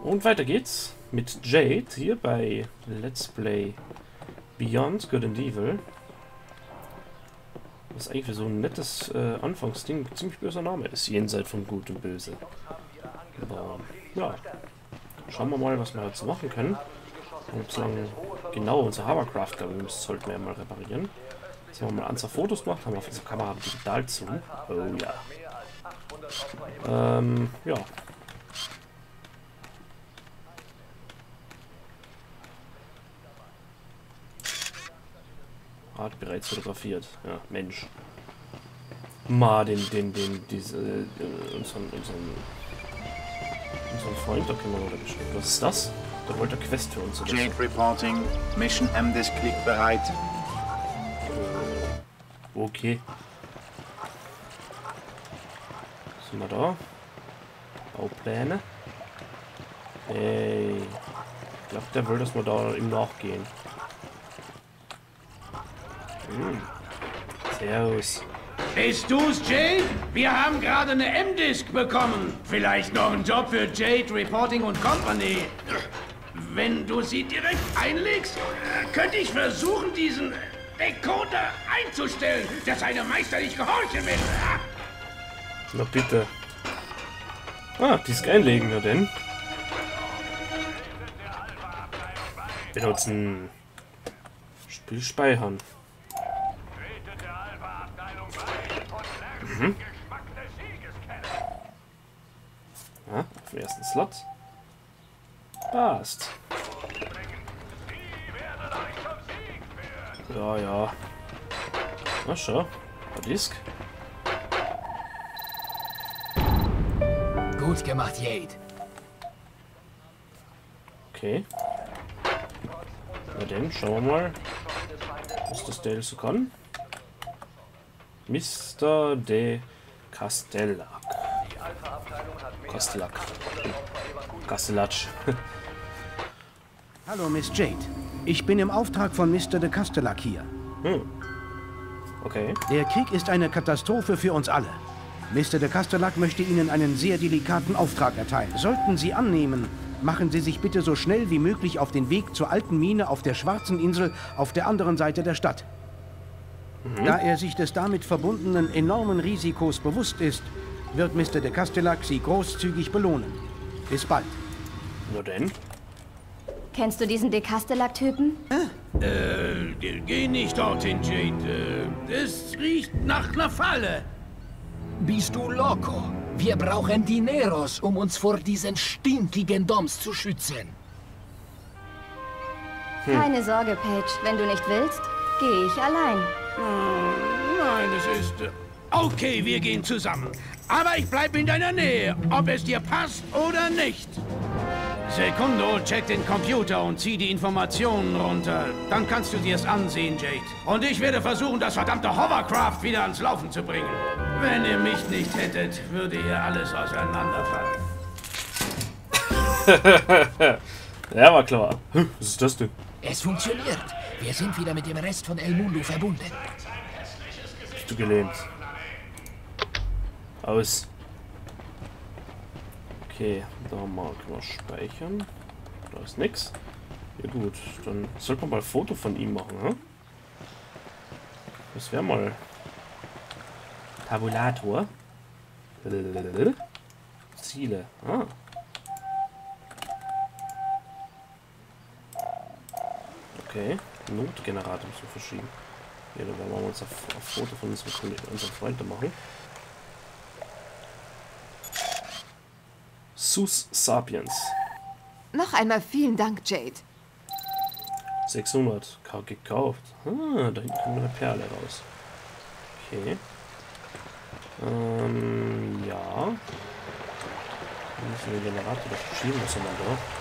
Und weiter geht's mit Jade hier bei Let's Play Beyond Good and Evil. Was eigentlich für so ein nettes Anfangsding ziemlich böser Name ist, jenseits von Gut und Böse. Aber ja, schauen wir mal, was wir jetzt machen können. Und bislang genau unser Hovercraft, glaube ich, sollten wir ja mal reparieren. Jetzt haben wir mal Anzahl Fotos gemacht, haben wir auf unserer Kamera digital zu. Oh ja. Ja. Hat bereits fotografiert. Ja, Mensch. Unseren Freund, da können wir oder bestimmt. Was ist das? Der wollte eine Quest für uns. Jade reporting. Mission M-Disk liegt bereit. Okay. Sind wir da? Baupläne. Hey. Ich glaube, der will, dass wir da ihm nachgehen. Servus. Bist du's, Jade? Wir haben gerade eine M-Disk bekommen. Vielleicht noch einen Job für Jade Reporting und Company. Wenn du sie direkt einlegst, könnte ich versuchen, diesen Decoder einzustellen, der seinem Meister nicht gehorchen will. Na bitte. Ah, Disk einlegen, na denn. Benutzen. Spiel speichern. Ja, auf den ersten Slot. Passt. Ja, ja. Na schau. Disk. Gut gemacht, Jade. Okay. Na denn, schauen wir mal, was das Dale so kann. Mr. de Castellac. Castellatsch. Hallo, Miss Jade. Ich bin im Auftrag von Mr. de Castellac hier. Okay. Der Krieg ist eine Katastrophe für uns alle. Mr. de Castellac möchte Ihnen einen sehr delikaten Auftrag erteilen. Sollten Sie annehmen, machen Sie sich bitte so schnell wie möglich auf den Weg zur alten Mine auf der Schwarzen Insel auf der anderen Seite der Stadt. Da er sich des damit verbundenen enormen Risikos bewusst ist, wird Mr. de Castellac Sie großzügig belohnen. Bis bald. Na denn. Kennst du diesen de Castellac-Typen? Geh nicht dorthin, Jade. Es riecht nach einer Falle. Bist du loco? Wir brauchen Dineros, um uns vor diesen stinkigen Doms zu schützen. Keine Sorge, Paige. Wenn du nicht willst, gehe ich allein. Nein, es ist... Okay, wir gehen zusammen. Aber ich bleibe in deiner Nähe, ob es dir passt oder nicht. Sekundo, check den Computer und zieh die Informationen runter. Dann kannst du dir's ansehen, Jade. Und ich werde versuchen, das verdammte Hovercraft wieder ans Laufen zu bringen. Wenn ihr mich nicht hättet, würde hier alles auseinanderfallen. Ja, war klar. Was ist das denn? Es funktioniert. Wir sind wieder mit dem Rest von El Mundo verbunden. Bist du gelähmt? Aus. Okay, da mal können wir speichern. Da ist nix. Ja gut, dann sollte man mal ein Foto von ihm machen, hm? Das wäre mal... Tabulator. Ziele. Ah. Okay. Notgenerator zu verschieben. Ja, dann werden wir uns ein Foto von unserem Freund machen. Sus Sapiens. Noch einmal vielen Dank, Jade. 600 gekauft. Ah, da hinten kommt eine Perle raus. Okay. Ja. Dann müssen wir den Generator da verschieben. Was soll man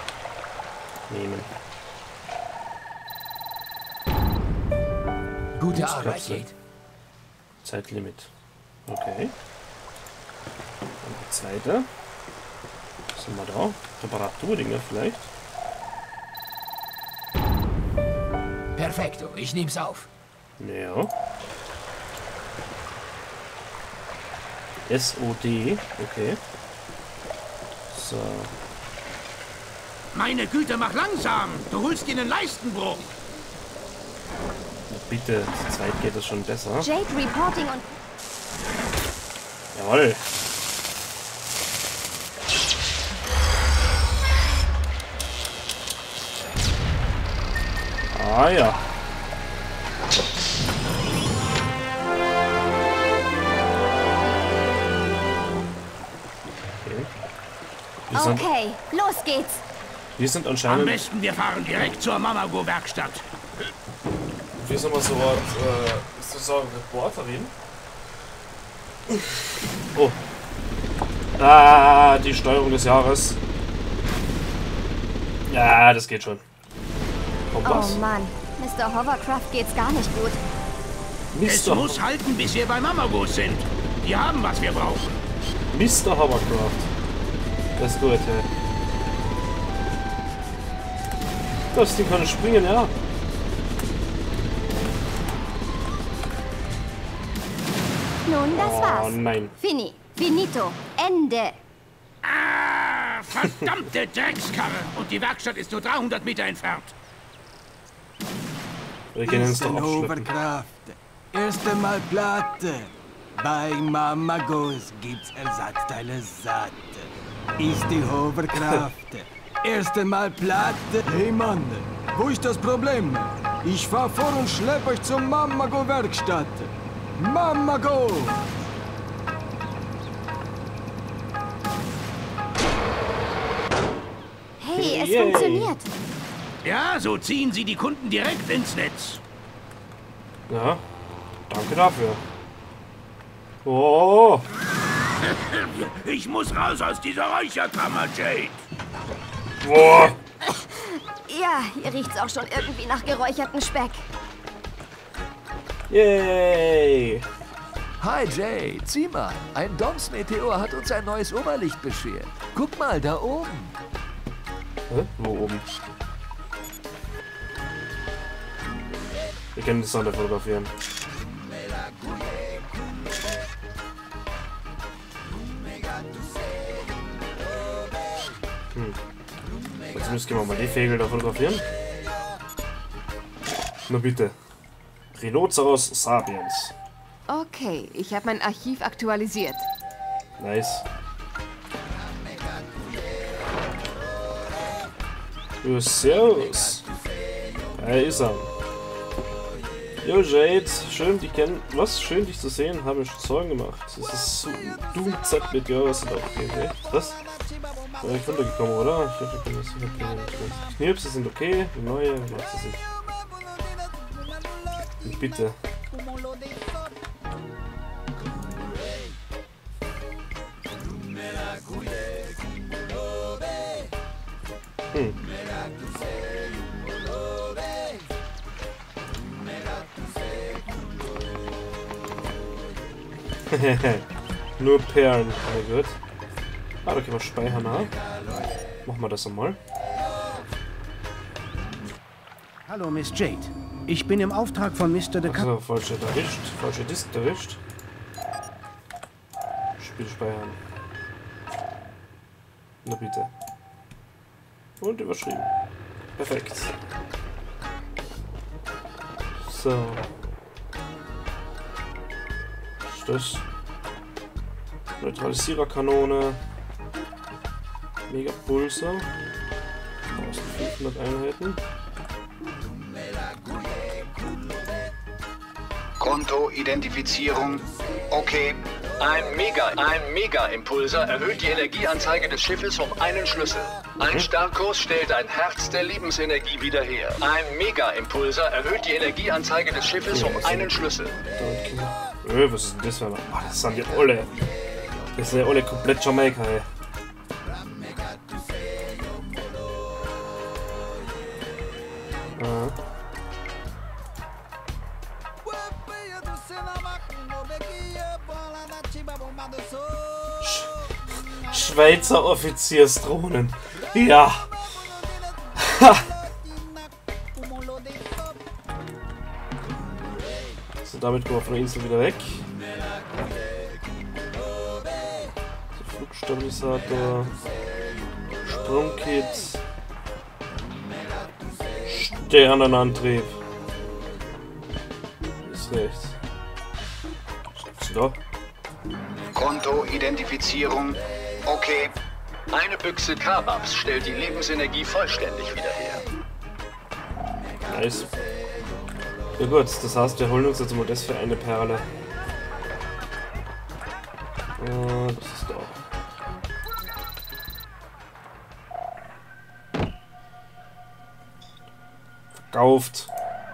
da nehmen? Gute Arbeit, Jade. Zeitlimit. Okay. Und die zweite. Was haben wir da? Reparaturdinger vielleicht? Perfekto, ich nehm's auf. Ja. SOD, okay. So. Meine Güte, mach langsam! Du holst dir einen Leistenbruch! Na bitte, zu zweit geht das schon besser. Jade Reporting und... Jawohl. Ah ja. Okay, los geht's. Wir sind Am anscheinend... besten, wir fahren direkt zur Mamago-Werkstatt. Wir sind mal so was, ist das so eine Reporterin? Oh. Ah, die Steuerung des Jahres. Ja, das geht schon. Oh Mann, Mr. Hovercraft geht's gar nicht gut. Es muss halten, bis wir bei Mamagos sind. Die haben, was wir brauchen. Mr. Hovercraft. Das ist gut, hey. Das Ding kann springen, ja. Nun, das war's. Oh nein. Finito. Ende. Ah, verdammte Dreckskarre. Und die Werkstatt ist nur 300 Meter entfernt. Wir können uns doch abschleppen. Hovercraft. Erste Mal Platte. Bei Mamagos gibt's Ersatzteile satt. Ist die Hovercraft. Erste Mal Platte. Hey Mann, wo ist das Problem? Ich fahr vor und schlepp euch zur Mamago-Werkstatt. Mamago! Hey, es Yay. funktioniert. Ja, so ziehen sie die Kunden direkt ins Netz. Ja, danke dafür. Oh, Ich muss raus aus dieser Räucherkammer, Jade. boah. Ja, hier riecht's auch schon irgendwie nach geräucherten Speck. Yay. Hi Jay, sieh mal, ein Doms-Meteor hat uns ein neues Oberlicht beschert. Guck mal, da oben. Hä? Wo oben? Wir können die Sonne fotografieren. Jetzt müssen wir mal die Vögel da fotografieren. Na bitte. Rhinoceros sapiens. Okay, ich habe mein Archiv aktualisiert. Nice. Jo, servus. Da ist er. Jo, Jade, schön dich kennen. Was? Schön dich zu sehen, habe ich schon Sorgen gemacht. Das ist so du Z mit ja, was sind auch okay. Was? Ja, ich bin runtergekommen, oder? Ich hoffe, ich bin nicht okay. Knirpse sind okay, neue macht sie sich. Und bitte. Nur Perlen, na gut. Ah, da können wir speichern, ha? Machen wir das einmal. Hallo, Miss Jade. Ich bin im Auftrag von Mr. de Also, falsche erwischt. Falsche Disk erwischt. Spiel speichern. Na bitte. Und überschrieben. Perfekt. So. Was ist das? Neutralisiererkanone. Megapulser. 1500 Einheiten. Kontoidentifizierung. Okay. Ein Mega-Impulser erhöht die Energieanzeige des Schiffes um einen Schlüssel. Ein Starkkurs stellt ein Herz der Lebensenergie wieder her. Ein Mega-Impulser erhöht die Energieanzeige des Schiffes um einen Schlüssel. Was ist denn das für eine? Oh, das sind die alle. Das sind ja alle komplett Jamaika, ey. Schweizer Offiziersdrohnen. Ja. So, damit kommen wir von der Insel wieder weg. So, Flugstabilisator. Sprungkit. Der anderen Antrieb. Ist rechts. So. Kontoidentifizierung. Okay. Eine Büchse Kababs stellt die Lebensenergie vollständig wieder her. Nice. Ja gut, das heißt, wir holen uns jetzt mal das für eine Perle. Das ist doch. Verkauft.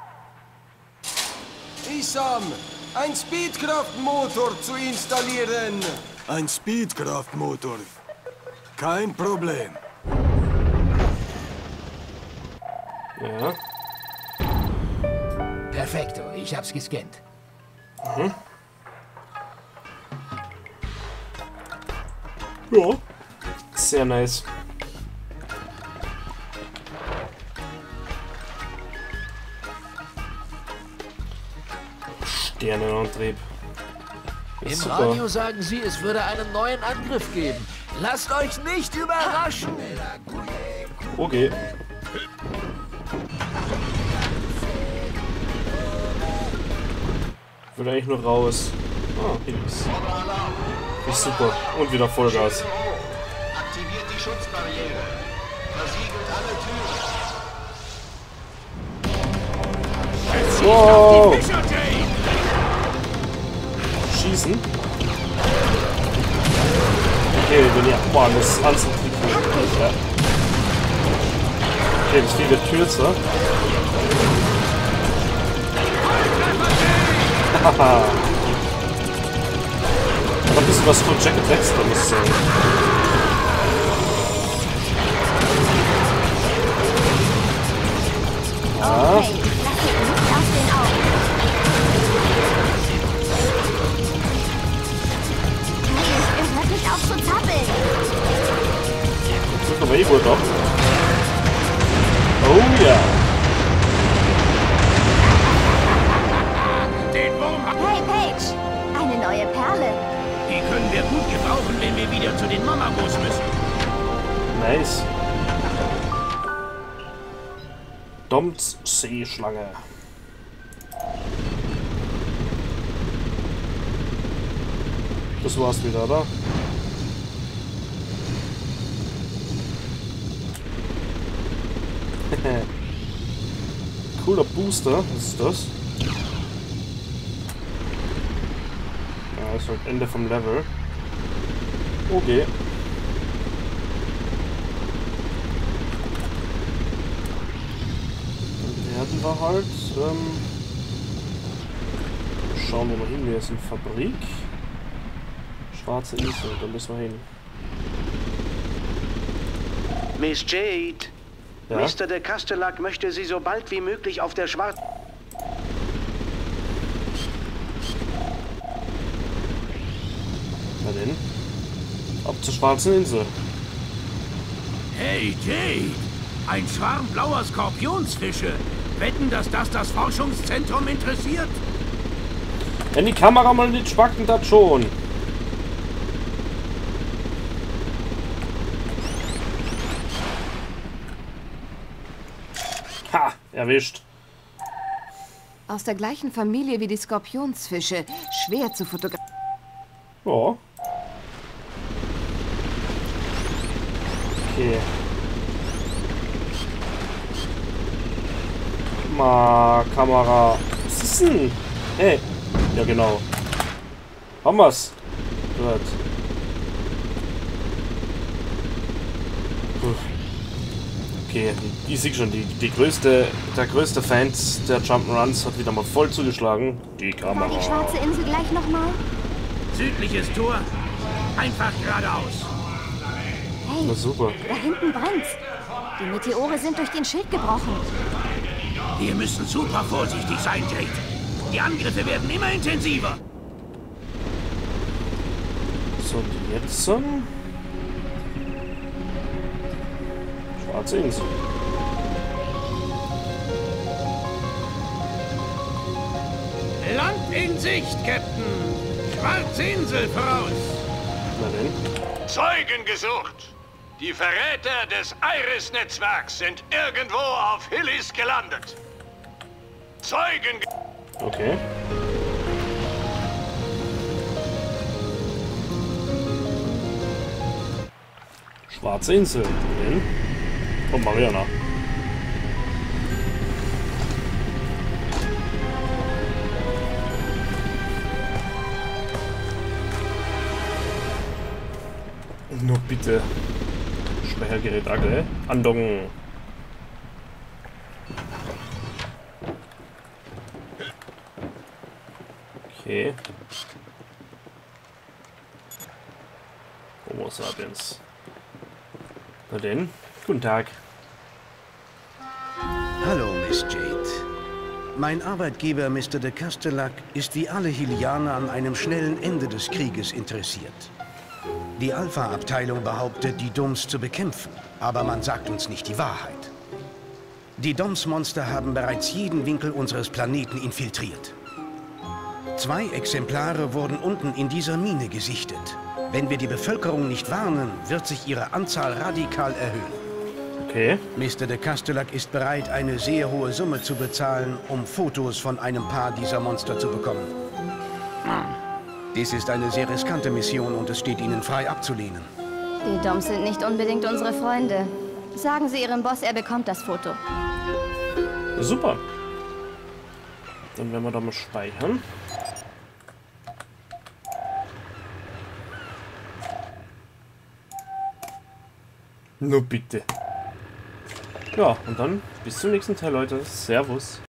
Isam, ein Speedkraftmotor zu installieren. Ein Speedkraftmotor. Kein Problem. Ja. Perfekto, ich hab's gescannt. Mhm. Ja. Sehr nice. Sternenantrieb. Im Super. Radio sagen sie, es würde einen neuen Angriff geben. Lasst euch nicht überraschen. Okay. Ich will eigentlich nur raus. Ah, Hilfs. Ist super. Und wieder Vollgas. Aktiviert die Schutzbarriere. Versiegelt alle Türen. Wow! Schießen. Okay, wenn ihr. Boah, das ist alles ja. Okay, das Vieh wird kürzer. Haha. Noch ein bisschen was von Jacket Dexter, muss ich sagen. Ja. Okay, lass ihn nicht aus den Augen. Hey, er hört nicht auf zu zappeln. Das ist aber eh wohl doch. Oh ja. Den Wurm hat... Hey, Paige, eine neue Perle. Die können wir gut gebrauchen, wenn wir wieder zu den Mamagos müssen. Nice. Domts Seeschlange. Das war's wieder, oder? Cooler Booster, was ist das? Ja, ist halt Ende vom Level. Okay. Dann werden wir halt schauen wir mal hin, wir sind Fabrik. Schwarze Insel, da müssen wir hin. Miss Jade, Ja? Mr. de Castellac möchte Sie so bald wie möglich auf der Schwarzen... Na denn? Ab zur Schwarzen Insel. Hey, Jade! Ein Schwarm blauer Skorpionsfische. Wetten, dass das Forschungszentrum interessiert? Wenn die Kamera mal nicht schwacken, das schon. Ha! Erwischt. Aus der gleichen Familie wie die Skorpionsfische. Schwer zu fotografieren. Ja. Okay. Mal, Kamera. Was ist denn? Hey. Ja, genau. Haben wir's. Gut. Okay, ich sehe schon, der größte Fan der Jump'n'Runs hat wieder mal voll zugeschlagen. Die Kamera. War die schwarze Insel gleich nochmal? Südliches Tor. Einfach geradeaus. Hey, Na super. da hinten brennt's. Die Meteore sind durch den Schild gebrochen. Wir müssen super vorsichtig sein, Jade. Die Angriffe werden immer intensiver. So, und jetzt Schwarze Insel. Land in Sicht, Captain. Schwarze Insel voraus. Na denn? Zeugen gesucht. Die Verräter des Iris-Netzwerks sind irgendwo auf Hillis gelandet. Zeugen... Okay. Schwarze Insel. Und Mariana. Nur bitte. Speichergerät Agel. Andocken. Okay. Homo sapiens. Na denn, guten Tag. Hallo, Miss Jade. Mein Arbeitgeber, Mr. de Castellac, ist wie alle Hilianer an einem schnellen Ende des Krieges interessiert. Die Alpha-Abteilung behauptet, die Doms zu bekämpfen, aber man sagt uns nicht die Wahrheit. Die Doms-Monster haben bereits jeden Winkel unseres Planeten infiltriert. 2 Exemplare wurden unten in dieser Mine gesichtet. Wenn wir die Bevölkerung nicht warnen, wird sich ihre Anzahl radikal erhöhen. Okay. Mr. de Castellac ist bereit, eine sehr hohe Summe zu bezahlen, um Fotos von einem Paar dieser Monster zu bekommen. Dies ist eine sehr riskante Mission und es steht Ihnen frei abzulehnen. Die Doms sind nicht unbedingt unsere Freunde. Sagen Sie Ihrem Boss, er bekommt das Foto. Super. Dann werden wir da mal speichern. Nur bitte. Ja, und dann bis zum nächsten Teil, Leute. Servus.